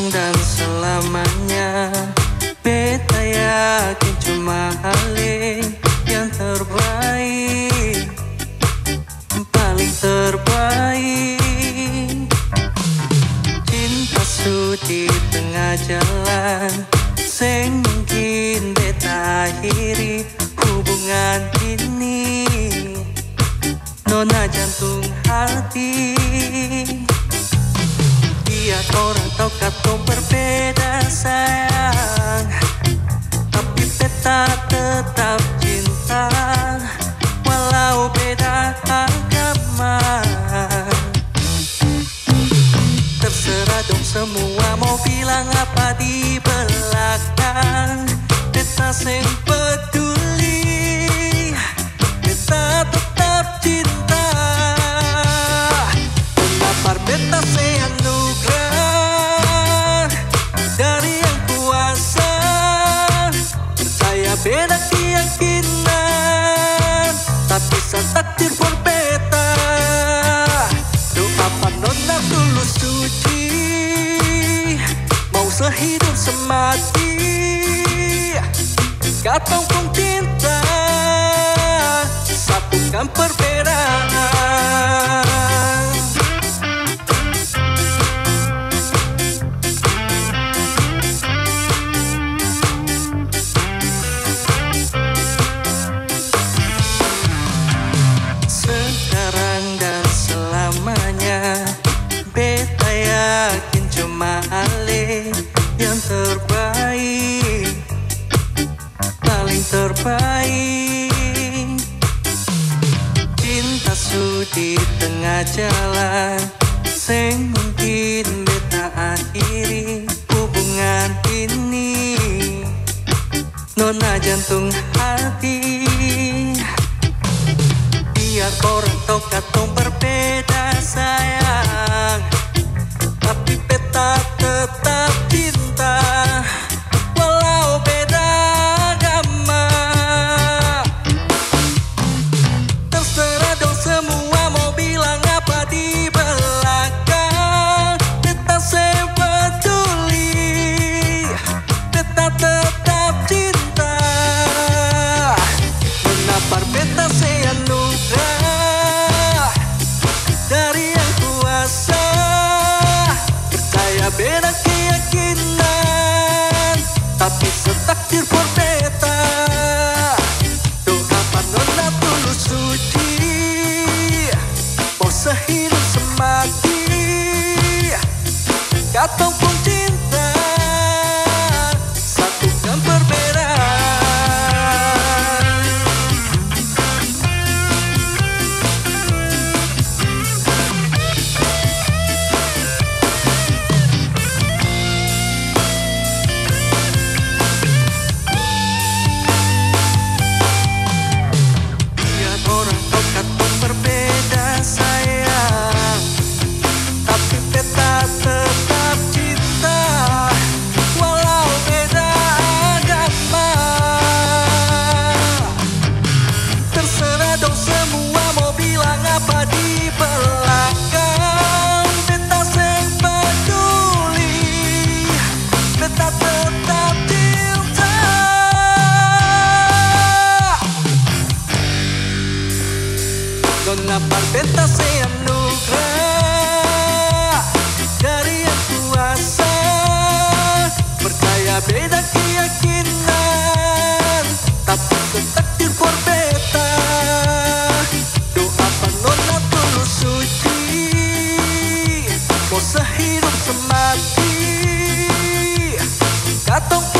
dan selamanya. Beta yakin cuma Ale yang terbaik, paling terbaik. Cinta di tengah jalan, sing mungkin beta akhiri hubungan ini. Nona jantung hati, biar orang tahu kata berbeda sayang, tapi beta tetap cinta walau beda agama. Terserah dong semua mau bilang apa di belakang, beta sing peduli, beta tetap cinta. Kenapa beta se anugerah dari yang kuasa, percaya beda keyakinan, tapi setakdir for beta. Doa panona tulus suci, mau sehidup semati, katong pun cinta, satukan perbedaan. Sekarang dan selamanya, beta yakin cuma Ale yang terbaik, paling terbaik. Cinta di tengah jalan, sing mungkin beta akhiri hubungan ini. Nona jantung hati, biar orang tahu katong berbeda sayang, tapi beta tetap cinta walau beda agama. Terserah dong semua mau bilang apa di belakang, beta se peduli, beta tetap cinta. Kenapa beta se anugerah dari yang kuasa, percaya beda keyakinan, tapi setakdir for beta. Doa panona tulus suci, mau sehidup semati, katong pun cinta, satukan perbedaan. Kenapa beta se anugerah dari yang kuasa, percaya beda keyakinan, tapi setakdir for beta. Doa panona tulus suci, mau sehidup semati, katong